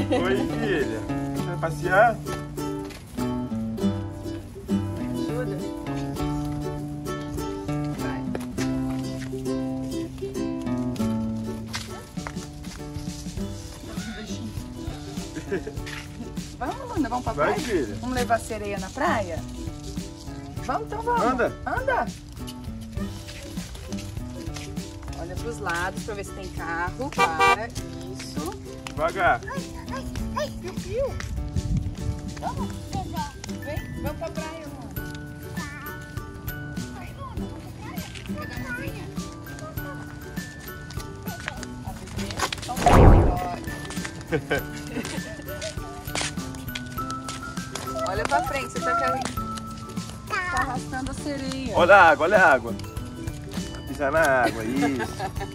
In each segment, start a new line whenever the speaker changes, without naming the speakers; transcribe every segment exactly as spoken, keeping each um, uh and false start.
Oi, filha. Vai passear?
Me ajuda? Vai. Vamos, Luna, vamos pra
Vai,
praia?
filha.
Vamos levar a sereia na praia? Vamos, então vamos.
Anda.
Anda. Olha pros lados pra ver se tem carro. Para. Isso.
Devagar.
Piu, piu. Vamos. Vem, vamos pra praia, Luna. Vai, Luna, vamos pra praia. Quer dar uma aguinha? A bebê. Vamos pra praia. Olha pra frente, você tá, tá arrastando a sereia.
Olha a água, olha a água. Pisar na água, isso.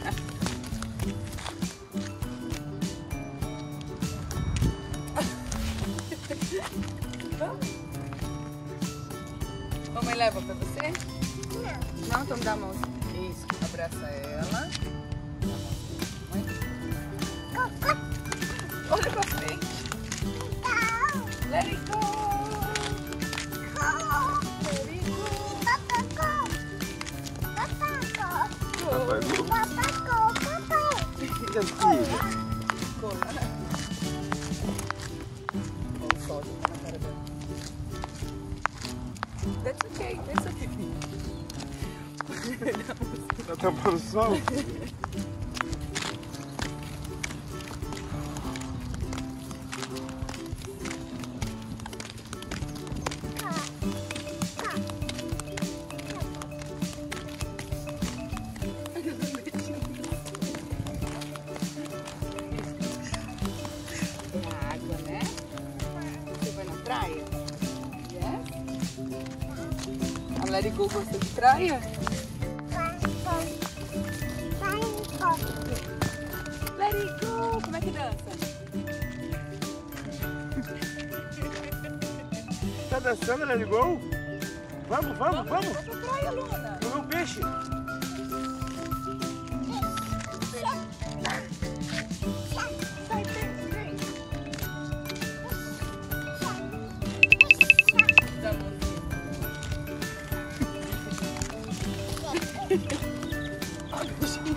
Vamos? Mamãe leva pra você? Não. Não, então me dá a mão. Isso, abraça ela. Olha pra frente. Let it go. Let it go.
Papai, filha, filha.
Olha o sol tá na cara dela. That's okay, that's okay.
Tá tampando o sol?
A Let It Go gosta de praia? Let It Go! Como é que dança?
Tá dançando, Let It Go? Vamos, vamos, vamos!
Vamos pra praia, Luna!
Comer o peixe!
Sai, vem! Dá a mãozinha. Olha o bichinho.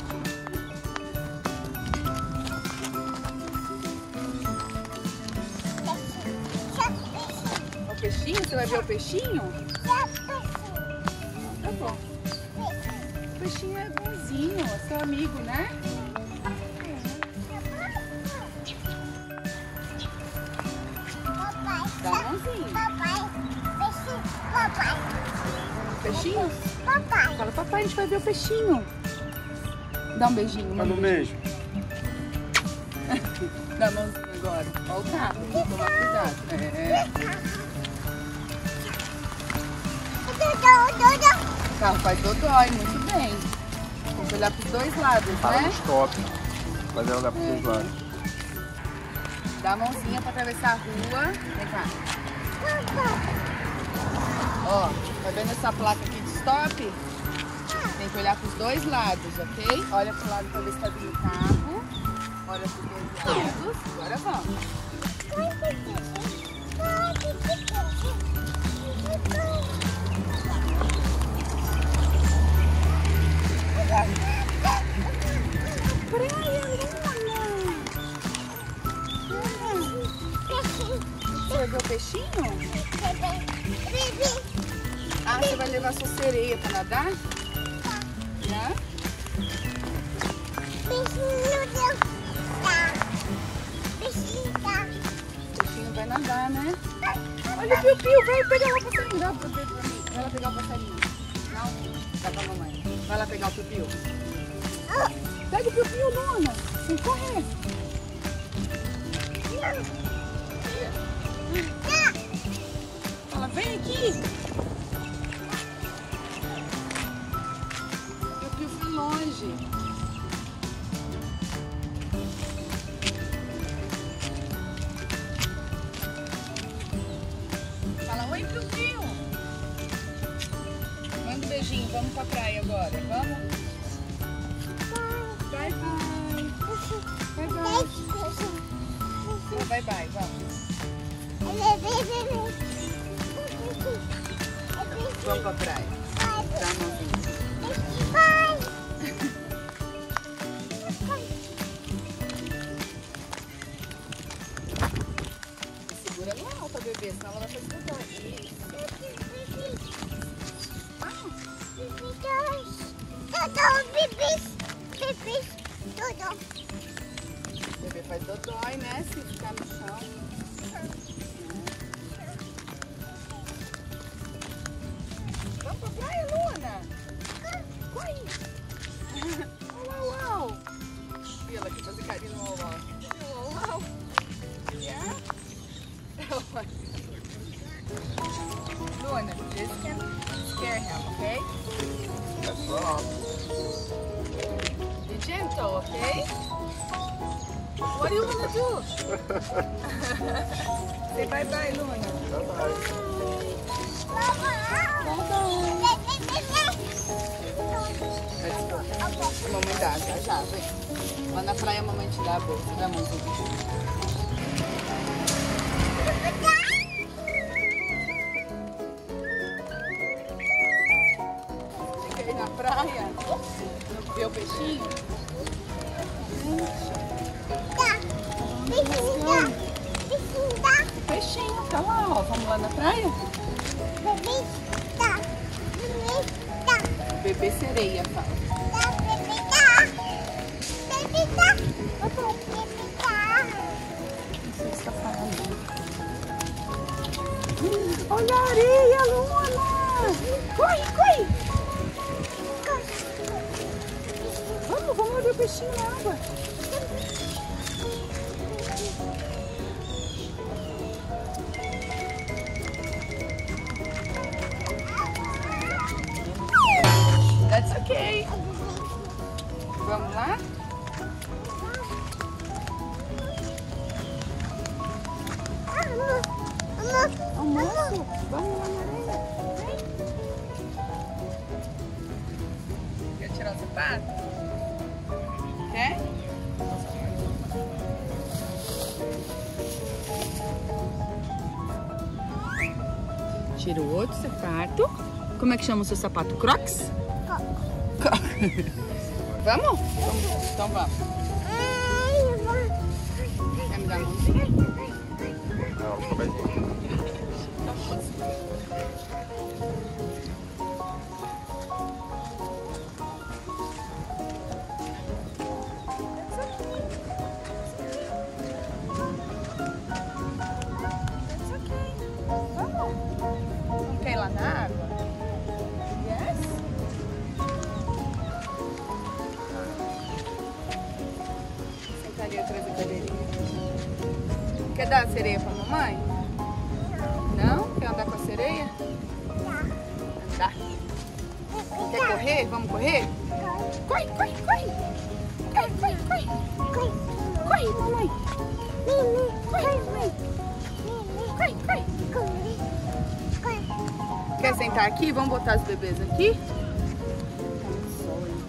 O peixinho? Você vai ver o peixinho? Tá bom. O peixinho é bonzinho, é seu amigo, né? Dá a mãozinha. Peixinho? Fala, papai, a gente vai ver o peixinho. Dá um beijinho.
Manda um beijo.
Dá a mãozinha agora. Olha o carro, tem que tomar cuidado. É. O carro faz dodói, muito bem. Tem que olhar pros dois lados,
Para
né?
no stop. Fazer ela olhar pros dois lados.
Dá a mãozinha pra atravessar a rua. Vem cá. Ó, tá vendo essa placa aqui de stop? Tem que olhar pros dois lados, ok? Olha pro lado pra ver se tá vindo o carro. Olha pros dois lados. Agora vamos. Você vai ver o peixinho? Ah, você vai levar sua sereia pra nadar? Né? O peixinho vai nadar, né? Olha o piu-piu, vai pegar o passarinho. Dá pra ver pra mim. Vai lá pegar o passarinho. Não? Dá pra mamãe. Vai lá pegar o piu-piu. Pega o piu-piu, Luna. Tem que correr. Fala, vem aqui. O piu-piu foi longe. Fala, oi, piu-piu. Manda um beijinho, vamos pra praia agora, vamos? Bye, bye. Bye, bye. Oh, bye bye, vamos. Vamos pra praia. Dá a mãozinha. Segura no alto, bebê, senão ela vai fazer tudo. O bebê faz dodói, né? Se ficar no chão. Vamos pra praia, Luna? Corre! Uau, uau! E ela quer fazer carinho no uau, uau. Uau, uau! Yeah? Luna, this can scare him, okay?
That's wrong.
Be gentle, okay? What do you want to do? Say bye-bye, Luna.
Bye-bye.
Hold on. A mamãe dá, já, já, vem. Lá na praia a mamãe te dá a bolsa, dá a mãozinha. Fica aí na praia, ver o peixinho. Peixinho, tá lá, ó. Vamos lá na praia? Bebê sereia, fala. Tá bom. Não sei o que você tá falando. Olha a areia, Luna! Corre, corre! Vamos, vamos olhar o peixinho na água. That's okay. Vamos lá? Almoço? Vamos lá na areia. Vem. Quer tirar o sapato? Quer? Tira o outro sapato. Como é que chama o seu sapato? Crocs? Vamos? Vamos? Então vamos. Quer me dar a mãozinha?
Não, só beijinho.
Não quer ir lá na água? Yes? Sentaria atrás da cadeirinha. Quer dar a sereia pra mamãe? Não? Quer andar com a sereia? Andar. Quer correr? Vamos correr? Corre, corre, corre! Corre, corre, corre! Corre, mamãe! Corre, mamãe! Corre, corre! Quer sentar aqui? Vamos botar os bebês aqui? Tá muito sol aí.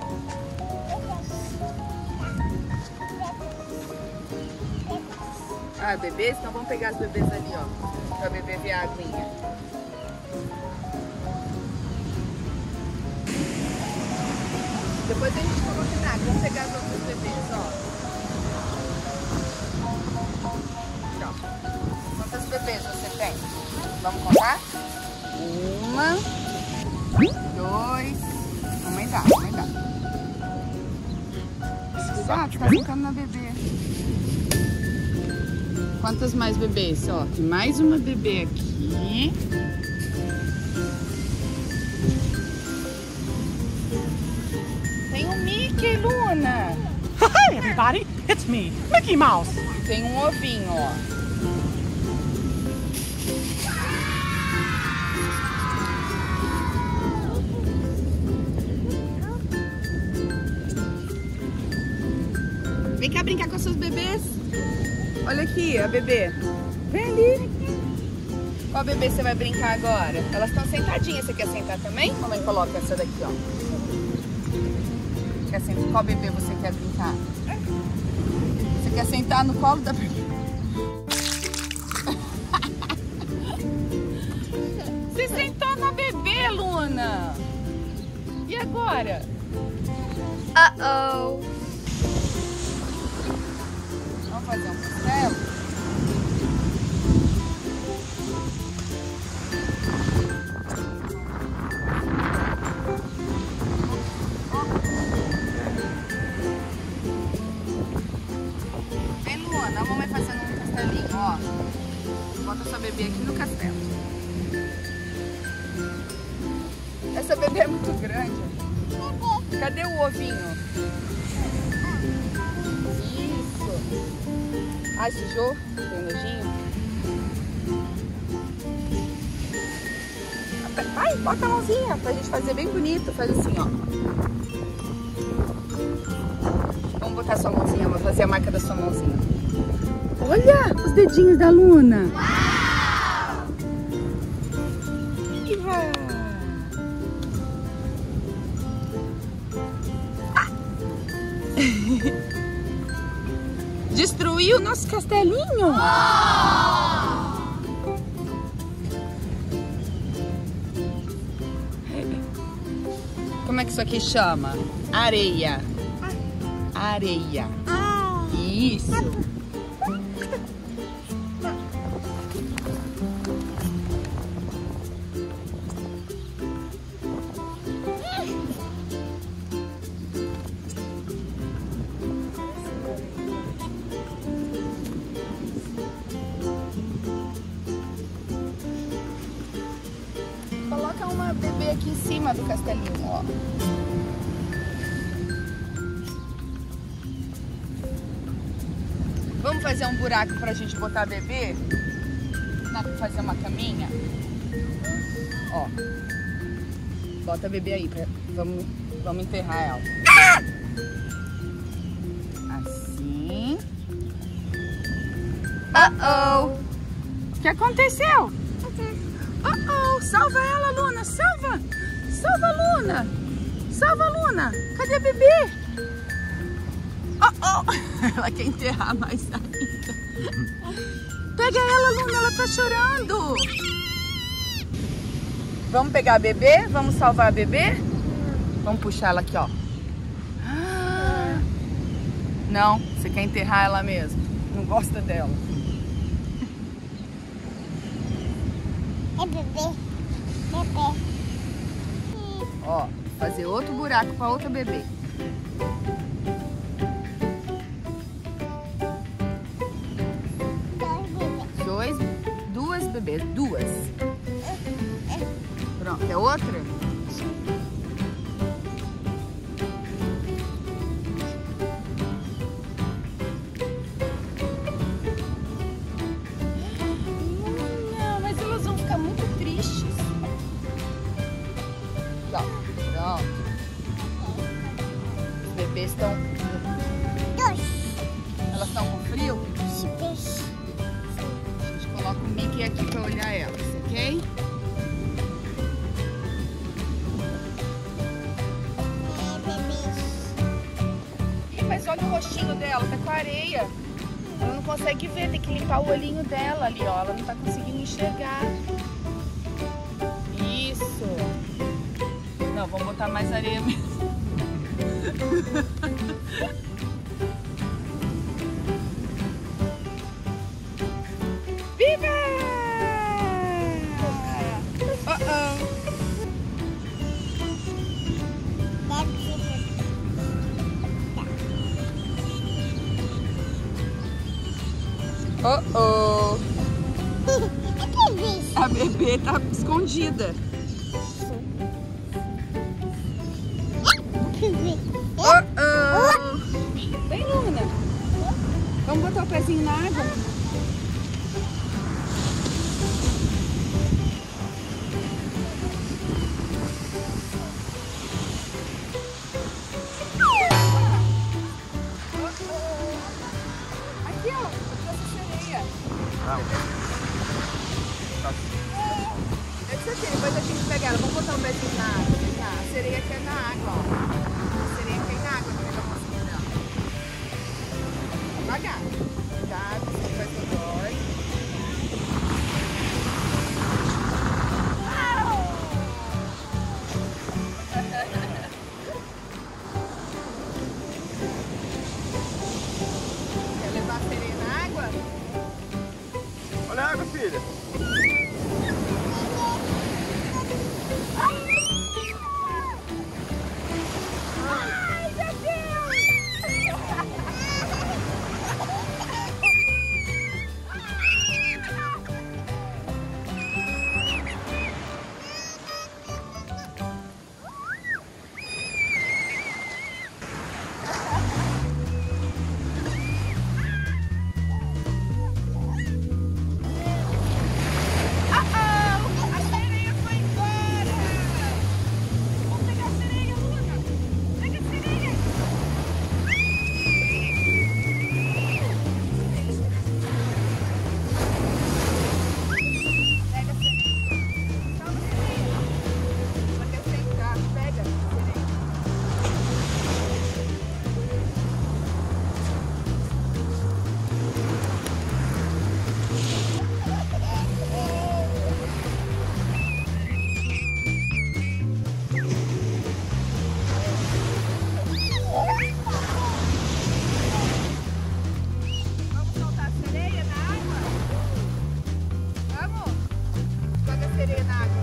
Ah, bebês? Então vamos pegar os bebês ali, ó. Pra beber ver a aguinha. Depois a gente coloca na água. Vamos pegar os outros bebês, ó. Ó. Quantos bebês você tem? Vamos contar? Uma, dois, mamãe dá, mamãe dá. Cuidado, tá ficando na bebê. Quantos mais bebês? Ó, tem mais uma bebê aqui. Tem um Mickey, Luna.
Hi everybody, it's me, Mickey Mouse.
Tem um ovinho, ó. Vem cá brincar com os seus bebês. Olha aqui, a bebê. Vem ali. Qual bebê você vai brincar agora? Elas estão sentadinhas. Você quer sentar também? Mamãe coloca essa daqui, ó. Quer sentar? Qual bebê você quer brincar? Você quer sentar no colo da bebê? Ele sentou na bebê, Luna. E agora?
Uh-oh.
Vamos fazer um castelo? Vem, Luana, a mamãe fazendo um castelinho, ó. Bota sua bebê aqui no castelo. Essa bebê é muito grande. Cadê o ovinho? Isso. Ai, sujou? Tem nojinho? Vai, bota a mãozinha pra gente fazer bem bonito. Faz assim, ó. Vamos botar sua mãozinha, vou fazer a marca da sua mãozinha. Olha os dedinhos da Luna. Uau! Viva! Destruiu o nosso castelinho. Como é que isso aqui chama? Areia. Areia. Isso. Coloca uma bebê aqui em cima do castelinho, ó. Vamos fazer um buraco pra gente botar a bebê? Dá pra fazer uma caminha? Ó. Bota a bebê aí, pra... vamos, vamos enterrar ela. Assim. Uh-oh! O que aconteceu? Uh-oh! Salva ela, Luna! Salva! Salva, Luna! Salva, Luna! Cadê a bebê? Oh, oh. Ela quer enterrar mais ainda. Pega ela, Luna, ela tá chorando. Vamos pegar a bebê? Vamos salvar a bebê? Vamos puxar ela aqui, ó. Não, você quer enterrar ela mesmo. Não gosta dela.
É bebê. Bebê.
Ó, fazer outro buraco pra outra bebê. Dois, duas bebês, duas. Pronto, é outra? Não, mas elas vão ficar muito tristes. Tá, pronto. Os bebês estão... Elas estão com frio? Coloca o Mickey aqui pra olhar elas, ok? Ih, mas olha o rostinho dela, tá com areia. Ela não consegue ver, tem que limpar o olhinho dela ali, ó. Ela não tá conseguindo enxergar. Isso. Não, vamos botar mais areia mesmo. Viva! Uh-oh. Uh-oh. A bebê tá escondida. Uh-oh. Vem, Luna. Vamos botar o pezinho na água? Aqui, ó. Essa sereia. Esse aqui, depois a gente pega ela. Vamos botar um pezinho na água. A sereia quer na água, ó. A sereia quer na água. Pega a mãozinha dela. Devagar. Cuidado, você vai ser dói. sereia na água.